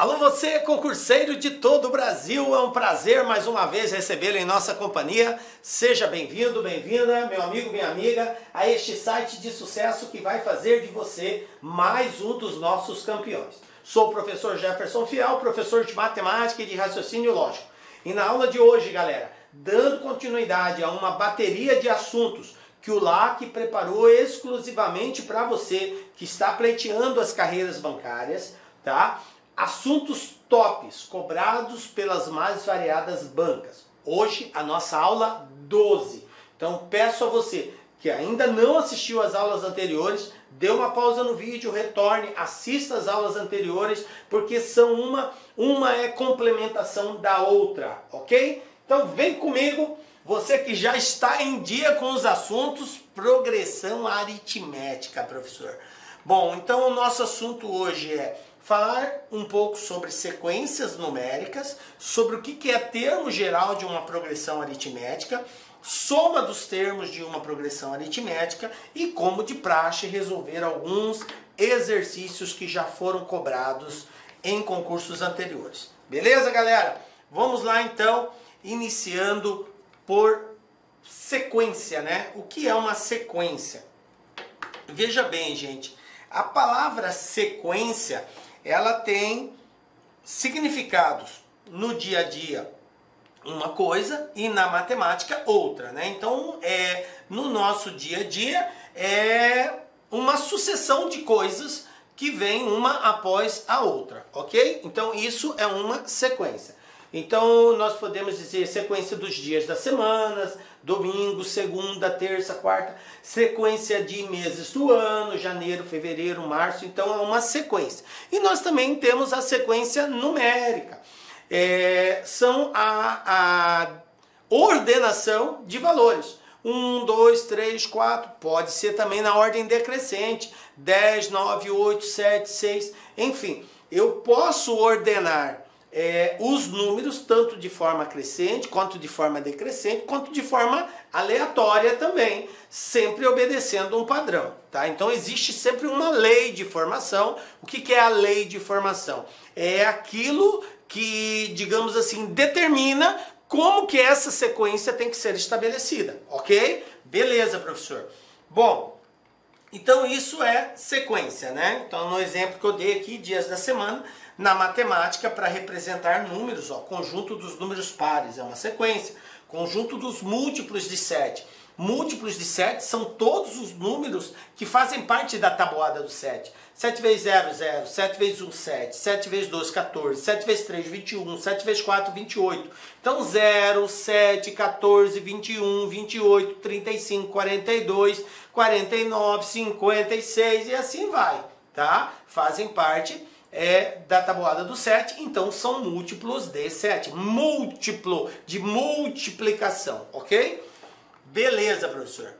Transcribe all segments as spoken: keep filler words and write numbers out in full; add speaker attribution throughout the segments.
Speaker 1: Alô você, concurseiro de todo o Brasil, é um prazer mais uma vez recebê-lo em nossa companhia. Seja bem-vindo, bem-vinda, meu amigo, minha amiga, a este site de sucesso que vai fazer de você mais um dos nossos campeões. Sou o professor Jefferson Fiel, professor de matemática e de raciocínio lógico. E na aula de hoje, galera, dando continuidade a uma bateria de assuntos que o L A C preparou exclusivamente para você que está pleiteando as carreiras bancárias, tá? Assuntos tops cobrados pelas mais variadas bancas. Hoje a nossa aula doze. Então peço a você que ainda não assistiu às aulas anteriores, dê uma pausa no vídeo, retorne, assista às aulas anteriores, porque são uma, uma é complementação da outra, ok? Então vem comigo, você que já está em dia com os assuntos, progressão aritmética, professor. Bom, então o nosso assunto hoje é falar um pouco sobre sequências numéricas, sobre o que é termo geral de uma progressão aritmética, soma dos termos de uma progressão aritmética e, como de praxe, resolver alguns exercícios que já foram cobrados em concursos anteriores. Beleza, galera? Vamos lá, então, iniciando por sequência, né? O que é uma sequência? Veja bem, gente, a palavra sequência, ela tem significados no dia a dia uma coisa e na matemática outra, né? Então, é, no nosso dia a dia é uma sucessão de coisas que vem uma após a outra, ok? Então, isso é uma sequência. Então, nós podemos dizer sequência dos dias das semanas, domingo, segunda, terça, quarta, sequência de meses do ano, janeiro, fevereiro, março, então é uma sequência. E nós também temos a sequência numérica, é, são a, a ordenação de valores. um, dois, três, quatro, pode ser também na ordem decrescente, dez, nove, oito, sete, seis, enfim, eu posso ordenar É, os números tanto de forma crescente, quanto de forma decrescente, quanto de forma aleatória também, sempre obedecendo um padrão, tá? Então existe sempre uma lei de formação. O que, que é a lei de formação? É aquilo que, digamos assim, determina como que essa sequência tem que ser estabelecida, ok? Beleza, professor. Bom, então isso é sequência, né? Então no exemplo que eu dei aqui, dias da semana, na matemática, para representar números, ó, conjunto dos números pares é uma sequência, conjunto dos múltiplos de sete. Múltiplos de sete são todos os números que fazem parte da tabuada do sete. sete vezes zero, zero, sete vezes um, sete, sete vezes dois, quatorze, sete vezes três, vinte e um, sete vezes quatro, vinte e oito. Então zero, sete, quatorze, vinte e um, vinte e oito, trinta e cinco, quarenta e dois, quarenta e nove, cinquenta e seis e assim vai, tá? Fazem parte é da tabuada do sete, então são múltiplos de sete. Múltiplo de multiplicação, ok? Beleza, professor.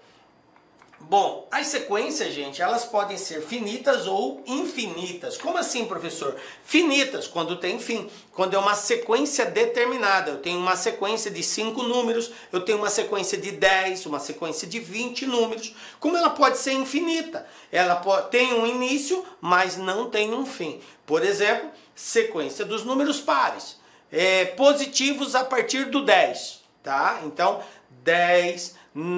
Speaker 1: Bom, as sequências, gente, elas podem ser finitas ou infinitas. Como assim, professor? Finitas, quando tem fim. Quando é uma sequência determinada. Eu tenho uma sequência de cinco números, eu tenho uma sequência de dez, uma sequência de vinte números. Como ela pode ser infinita? Ela pode, tem um início, mas não tem um fim. Por exemplo, sequência dos números pares. É, positivos a partir do dez, tá? Então, dez,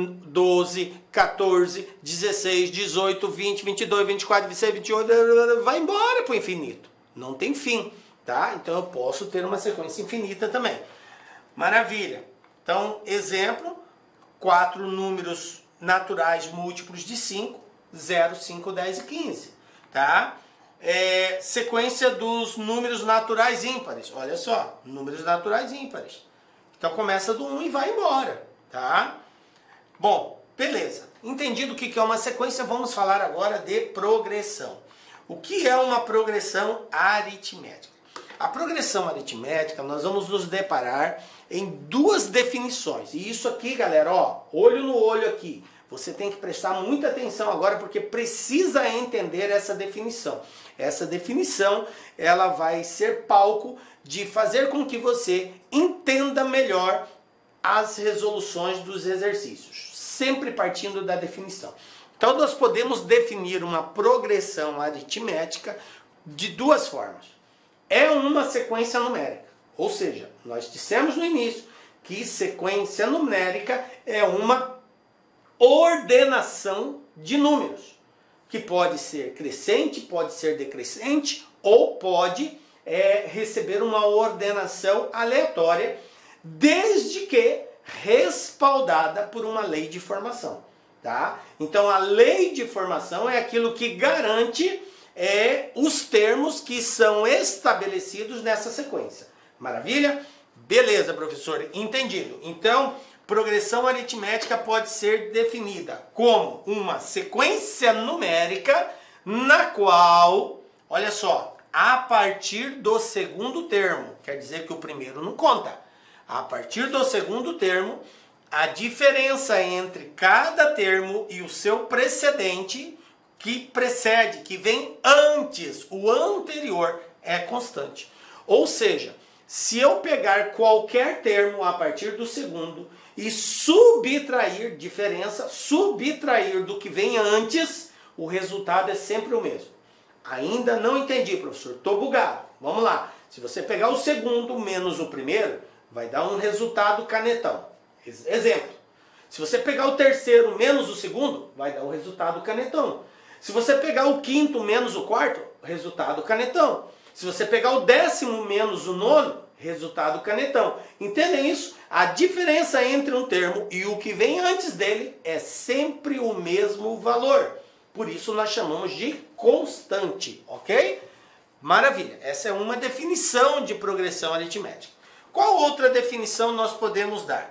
Speaker 1: doze, quatorze, dezesseis, dezoito, vinte, vinte e dois, vinte e quatro, vinte e seis, vinte e oito, vai embora para o infinito. Não tem fim, tá? Então eu posso ter uma sequência infinita também. Maravilha. Então, exemplo, quatro números naturais múltiplos de cinco, zero, cinco, dez e quinze, tá? É, sequência dos números naturais ímpares. Olha só, números naturais ímpares. Então começa do um e vai embora, tá? Bom, beleza. Entendido o que é uma sequência, vamos falar agora de progressão. O que é uma progressão aritmética? A progressão aritmética, nós vamos nos deparar em duas definições. E isso aqui, galera, ó, olho no olho aqui. Você tem que prestar muita atenção agora porque precisa entender essa definição. Essa definição, ela vai ser palco de fazer com que você entenda melhor as resoluções dos exercícios, sempre partindo da definição. Então nós podemos definir uma progressão aritmética de duas formas. é uma sequência numérica. Ou seja, nós dissemos no início que sequência numérica é uma ordenação de números, que pode ser crescente, pode ser decrescente, ou pode é, receber uma ordenação aleatória, desde que respaldada por uma lei de formação. Tá? Então a lei de formação é aquilo que garante é, os termos que são estabelecidos nessa sequência. Maravilha? Beleza, professor, entendido. Então, progressão aritmética pode ser definida como uma sequência numérica na qual, olha só, a partir do segundo termo, quer dizer que o primeiro não conta, a partir do segundo termo, a diferença entre cada termo e o seu precedente, que precede, que vem antes, o anterior, é constante. Ou seja, se eu pegar qualquer termo a partir do segundo e subtrair, diferença, subtrair do que vem antes, o resultado é sempre o mesmo. Ainda não entendi, professor, estou bugado. Vamos lá. Se você pegar o segundo menos o primeiro, vai dar um resultado canetão. Exemplo. Se você pegar o terceiro menos o segundo, vai dar o resultado canetão. Se você pegar o quinto menos o quarto, resultado canetão. Se você pegar o décimo menos o nono, resultado canetão. Entendem isso? A diferença entre um termo e o que vem antes dele é sempre o mesmo valor. Por isso nós chamamos de constante, ok? Maravilha. Essa é uma definição de progressão aritmética. Qual outra definição nós podemos dar?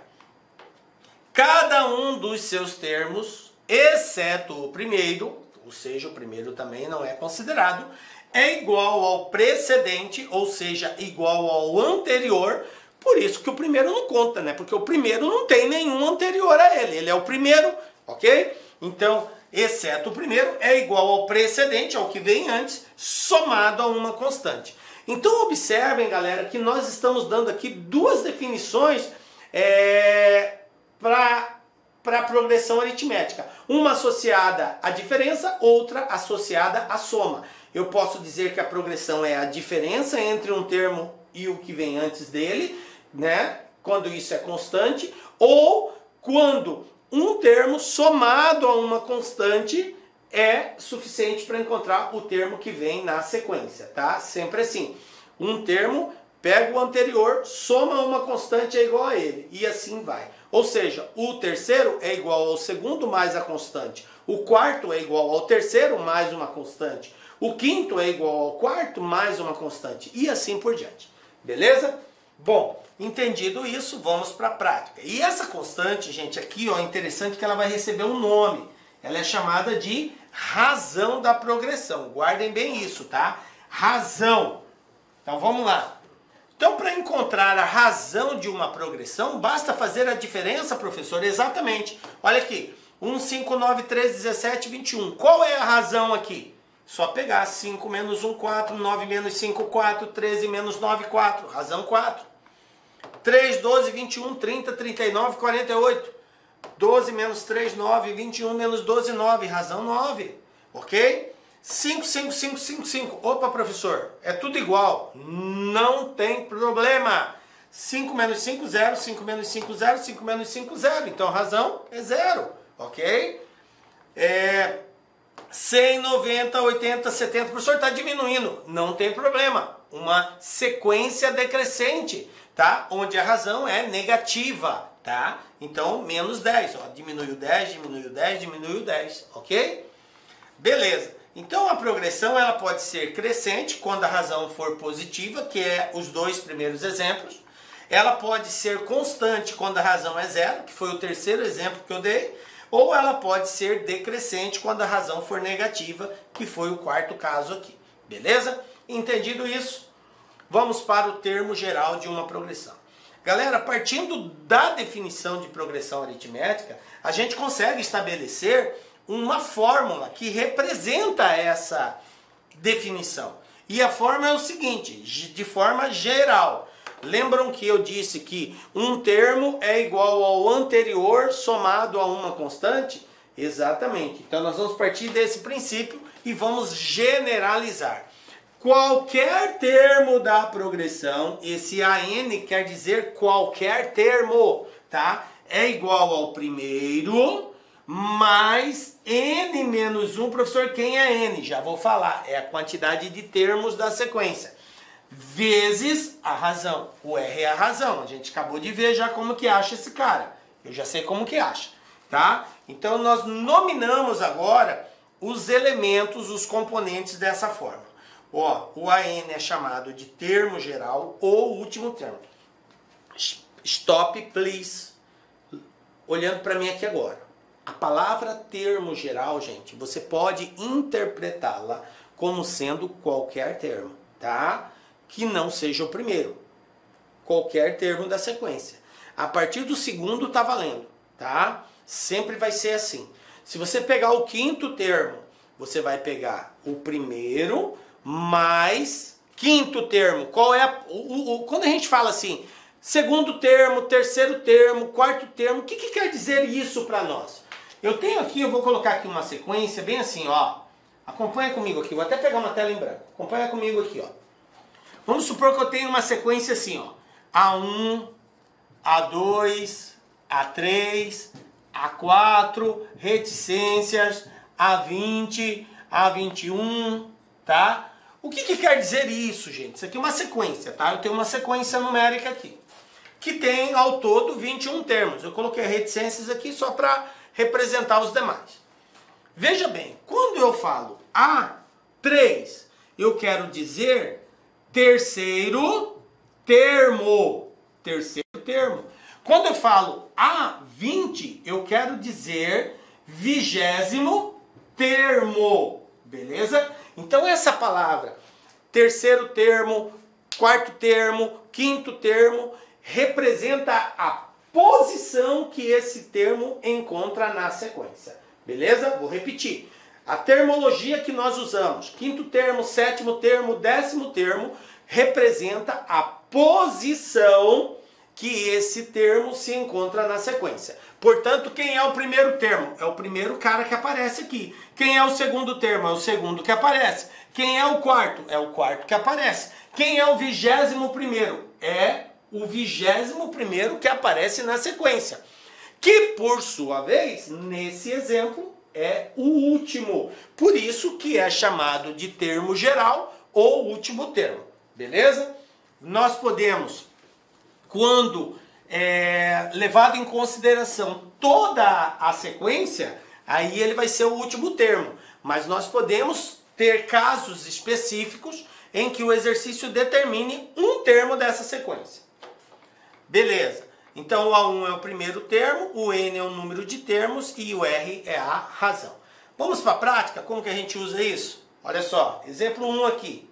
Speaker 1: Cada um dos seus termos, exceto o primeiro, ou seja, o primeiro também não é considerado, é igual ao precedente, ou seja, igual ao anterior. Por isso que o primeiro não conta, né? Porque o primeiro não tem nenhum anterior a ele. Ele é o primeiro, ok? Então, exceto o primeiro, é igual ao precedente, ao que vem antes, somado a uma constante. Então, observem, galera, que nós estamos dando aqui duas definições é, para para a progressão aritmética. Uma associada à diferença, outra associada à soma. Eu posso dizer que a progressão é a diferença entre um termo e o que vem antes dele, né? Quando isso é constante, ou quando um termo somado a uma constante é suficiente para encontrar o termo que vem na sequência, tá? Sempre assim. Um termo pega o anterior, soma uma constante é igual a ele, e assim vai. Ou seja, o terceiro é igual ao segundo mais a constante. O quarto é igual ao terceiro mais uma constante. O quinto é igual ao quarto mais uma constante. E assim por diante. Beleza? Bom, entendido isso, vamos para a prática. E essa constante, gente, aqui ó, é interessante que ela vai receber um nome. Ela é chamada de razão da progressão. Guardem bem isso, tá? Razão. Então vamos lá. Então, para encontrar a razão de uma progressão, basta fazer a diferença, professor? Exatamente. Olha aqui. um, cinco, nove, três, dezessete, vinte e um. Qual é a razão aqui? Só pegar cinco menos um, quatro, nove menos cinco, quatro, treze menos nove, quatro. Razão quatro. três, doze, vinte e um, trinta, trinta e nove, quarenta e oito. doze menos três, nove, vinte e um menos doze, nove. Razão nove. Ok? cinco, cinco, cinco, cinco, cinco. Opa, professor, é tudo igual. Não tem problema. cinco menos cinco, zero. cinco menos cinco, zero. cinco menos cinco, zero. Então a razão é zero. Ok? É... cem, noventa, oitenta, setenta. Professor, está diminuindo. Não tem problema. Uma sequência decrescente, tá? Onde a razão é negativa, tá? Então, menos dez. Ó, diminuiu dez, diminuiu dez, diminuiu dez. Ok? Beleza. Então a progressão ela pode ser crescente quando a razão for positiva, que é os dois primeiros exemplos. Ela pode ser constante quando a razão é zero, que foi o terceiro exemplo que eu dei. Ou ela pode ser decrescente quando a razão for negativa, que foi o quarto caso aqui. Beleza? Entendido isso? Vamos para o termo geral de uma progressão. Galera, partindo da definição de progressão aritmética, a gente consegue estabelecer uma fórmula que representa essa definição. E a fórmula é o seguinte, de forma geral. Lembram que eu disse que um termo é igual ao anterior somado a uma constante? Exatamente. Então nós vamos partir desse princípio e vamos generalizar. qualquer termo da progressão, esse A N quer dizer qualquer termo, tá? É igual ao primeiro mais N menos um, professor, quem é N? Já vou falar, é a quantidade de termos da sequência, vezes a razão. O R é a razão, a gente acabou de ver já como que acha esse cara. Eu já sei como que acha, tá? Então nós nominamos agora os elementos, os componentes dessa forma. Ó, o A N é chamado de termo geral ou último termo. Stop, please. Olhando para mim aqui agora. A palavra termo geral, gente, você pode interpretá-la como sendo qualquer termo, tá? Que não seja o primeiro. Qualquer termo da sequência. A partir do segundo tá valendo, tá? Sempre vai ser assim. Se você pegar o quinto termo, você vai pegar o primeiro mais quinto termo. Qual é a, o, o, quando a gente fala assim, segundo termo, terceiro termo, quarto termo, o que, que quer dizer isso para nós? Eu tenho aqui, eu vou colocar aqui uma sequência bem assim, ó. Acompanha comigo aqui, vou até pegar uma tela em branco. Acompanha comigo aqui, ó. Vamos supor que eu tenho uma sequência assim, ó. A um, A dois, A três, A quatro, reticências, A vinte, A vinte e um, tá? O que, que quer dizer isso, gente? Isso aqui é uma sequência, tá? Eu tenho uma sequência numérica aqui, que tem ao todo vinte e um termos. Eu coloquei reticências aqui só para representar os demais. Veja bem, quando eu falo A três, eu quero dizer terceiro termo. Terceiro termo. Quando eu falo A vinte, eu quero dizer vigésimo termo. Beleza? Então essa palavra, terceiro termo, quarto termo, quinto termo, representa a posição que esse termo encontra na sequência. Beleza? Vou repetir. A termologia que nós usamos, quinto termo, sétimo termo, décimo termo, representa a posição que esse termo se encontra na sequência. Portanto, quem é o primeiro termo? É o primeiro cara que aparece aqui. Quem é o segundo termo? É o segundo que aparece. Quem é o quarto? É o quarto que aparece. Quem é o vigésimo primeiro? É o vigésimo primeiro que aparece na sequência. Que, por sua vez, nesse exemplo, é o último. Por isso que é chamado de termo geral ou último termo. Beleza? Nós podemos, quando é levado em consideração toda a sequência, aí ele vai ser o último termo. Mas nós podemos ter casos específicos em que o exercício determine um termo dessa sequência. Beleza. Então o A um é o primeiro termo, o N é o número de termos e o R é a razão. Vamos para a prática? Como que a gente usa isso? Olha só, exemplo um aqui.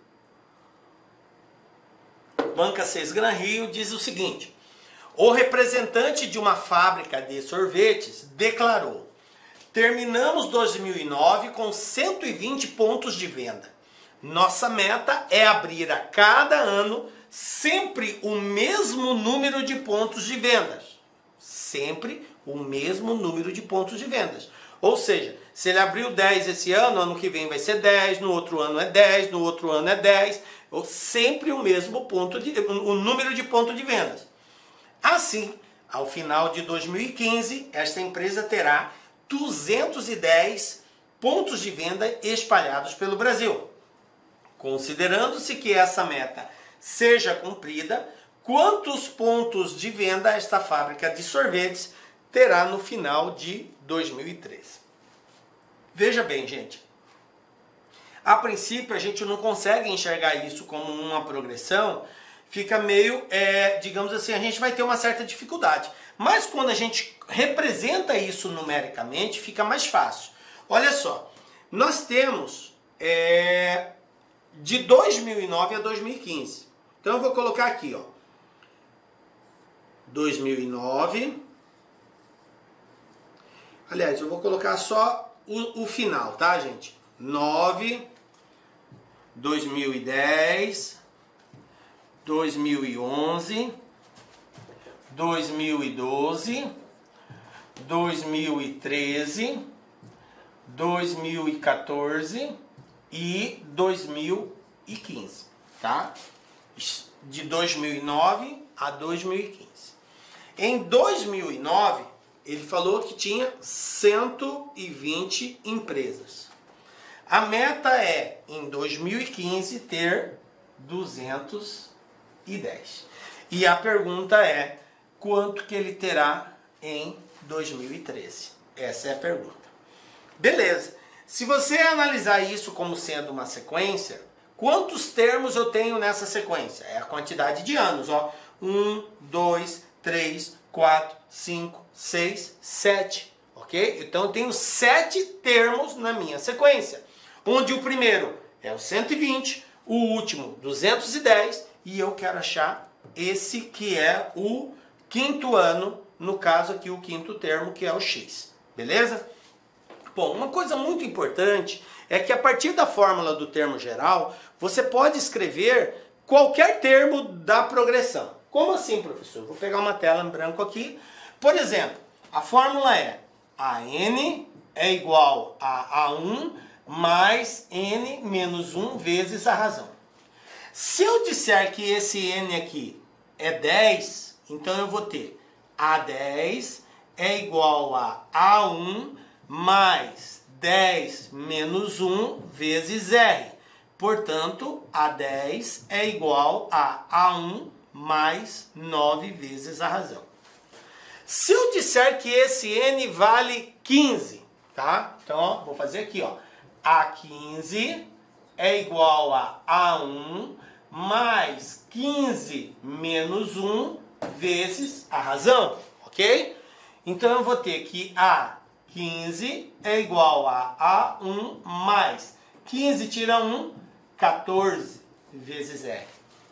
Speaker 1: Banca seis Gran Rio diz o seguinte: o representante de uma fábrica de sorvetes declarou: terminamos dois mil e nove com cento e vinte pontos de venda. Nossa meta é abrir a cada ano sempre o mesmo número de pontos de vendas. Sempre o mesmo número de pontos de vendas. Ou seja, se ele abriu dez esse ano, ano que vem vai ser dez, no outro ano é dez, no outro ano é dez, ou sempre o mesmo ponto de, o número de pontos de vendas. Assim, ao final de dois mil e quinze, esta empresa terá duzentos e dez pontos de venda espalhados pelo Brasil. Considerando-se que essa meta seja cumprida, quantos pontos de venda esta fábrica de sorvetes terá no final de dois mil e treze? Veja bem, gente. A princípio, a gente não consegue enxergar isso como uma progressão, fica meio, é, digamos assim, a gente vai ter uma certa dificuldade. Mas quando a gente representa isso numericamente, fica mais fácil. Olha só, nós temos é, de dois mil e nove a dois mil e quinze. Então eu vou colocar aqui, ó, dois mil e nove. Aliás, eu vou colocar só o, o final, tá, gente? nove, dois mil e dez, dois mil e onze, dois mil e doze, dois mil e treze, dois mil e quatorze e dois mil e quinze, tá? De dois mil e nove a dois mil e quinze. Em dois mil e nove, ele falou que tinha cento e vinte empresas. A meta é, em dois mil e quinze, ter duzentos e dez. E a pergunta é, quanto que ele terá em dois mil e treze? Essa é a pergunta. Beleza. Se você analisar isso como sendo uma sequência, quantos termos eu tenho nessa sequência? É a quantidade de anos, ó. um, dois, três, quatro, cinco, seis, sete, ok? Então eu tenho sete termos na minha sequência, onde o primeiro é o cento e vinte, o último duzentos e dez, e eu quero achar esse que é o quinto ano, no caso aqui o quinto termo, que é o X, beleza? Bom, uma coisa muito importante é que a partir da fórmula do termo geral, você pode escrever qualquer termo da progressão. Como assim, professor? Vou pegar uma tela em branco aqui. Por exemplo, a fórmula é a n é igual a a um mais n menos um vezes a razão. Se eu disser que esse n aqui é dez, então eu vou ter a dez é igual a a um mais dez menos um vezes r. Portanto, a dez é igual a a um mais nove vezes a razão. Se eu disser que esse n vale quinze, tá? Então, ó, vou fazer aqui, ó. A quinze é igual a a um mais quinze menos um vezes a razão, ok? Então eu vou ter que a quinze é igual a a um mais quinze tira um, quatorze vezes r.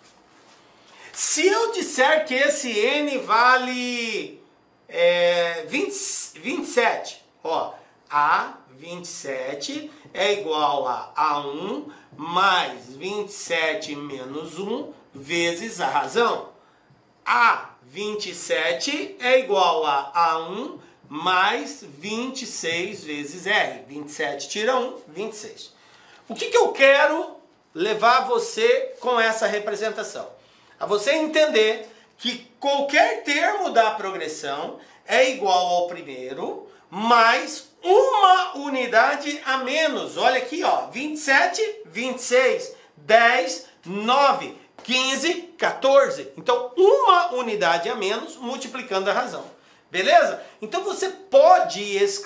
Speaker 1: Se eu disser que esse n vale é, vinte, vinte e sete, ó, a vinte e sete é igual a a um mais vinte e sete menos um vezes a razão. A vinte e sete é igual a a um mais vinte e seis vezes r. vinte e sete tira um, vinte e seis. O que, que eu quero levar você com essa representação? A você entender que qualquer termo da progressão é igual ao primeiro mais uma unidade a menos. Olha aqui, ó, vinte e sete, vinte e seis, dez, nove, quinze, quatorze. Então, uma unidade a menos multiplicando a razão. Beleza? Então, você pode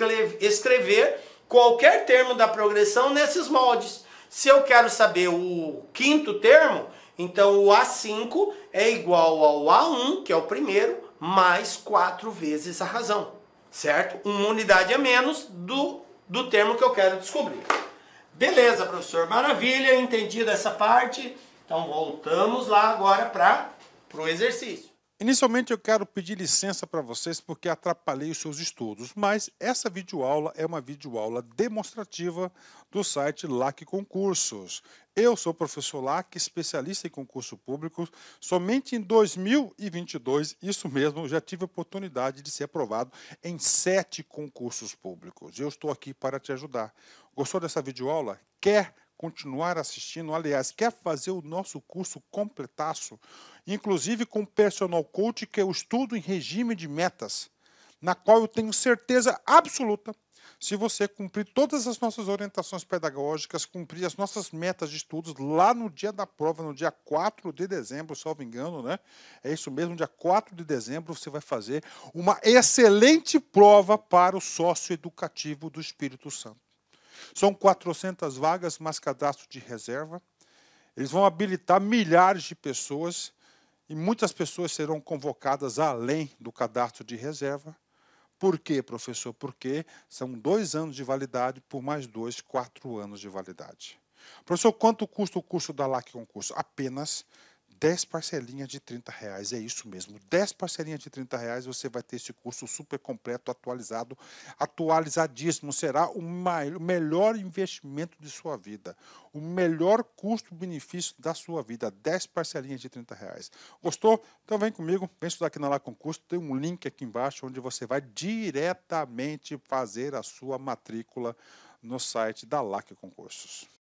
Speaker 1: escrever qualquer termo da progressão nesses moldes. Se eu quero saber o quinto termo, então o a cinco é igual ao a um, que é o primeiro, mais quatro vezes a razão. Certo? Uma unidade a menos do, do termo que eu quero descobrir. Beleza, professor. Maravilha, entendi dessa parte. Então voltamos lá agora para o exercício.
Speaker 2: Inicialmente eu quero pedir licença para vocês porque atrapalhei os seus estudos, mas essa videoaula é uma videoaula demonstrativa do site L A C Concursos. Eu sou o professor L A C, especialista em concurso público. Somente em dois mil e vinte e dois, isso mesmo, já tive a oportunidade de ser aprovado em sete concursos públicos. Eu estou aqui para te ajudar. Gostou dessa videoaula? Quer continuar assistindo? Aliás, quer fazer o nosso curso completaço? Inclusive com Personal Coach, que eu estudo em regime de metas, na qual eu tenho certeza absoluta, se você cumprir todas as nossas orientações pedagógicas, cumprir as nossas metas de estudos, lá no dia da prova, no dia quatro de dezembro, salvo engano, né? É isso mesmo, dia quatro de dezembro, você vai fazer uma excelente prova para o sócio educativo do Espírito Santo. São quatrocentas vagas, mais cadastro de reserva. Eles vão habilitar milhares de pessoas e muitas pessoas serão convocadas além do cadastro de reserva. Por quê, professor? Porque são dois anos de validade por mais dois, quatro anos de validade. Professor, quanto custa o curso da L A C Concurso? Apenas dez parcelinhas de trinta reais, é isso mesmo, dez parcelinhas de trinta reais você vai ter esse curso super completo, atualizado, atualizadíssimo, será o, maior, o melhor investimento de sua vida, o melhor custo-benefício da sua vida, dez parcelinhas de trinta reais. Gostou? Então vem comigo, vem estudar aqui na L A C Concurso, tem um link aqui embaixo onde você vai diretamente fazer a sua matrícula no site da L A C Concursos.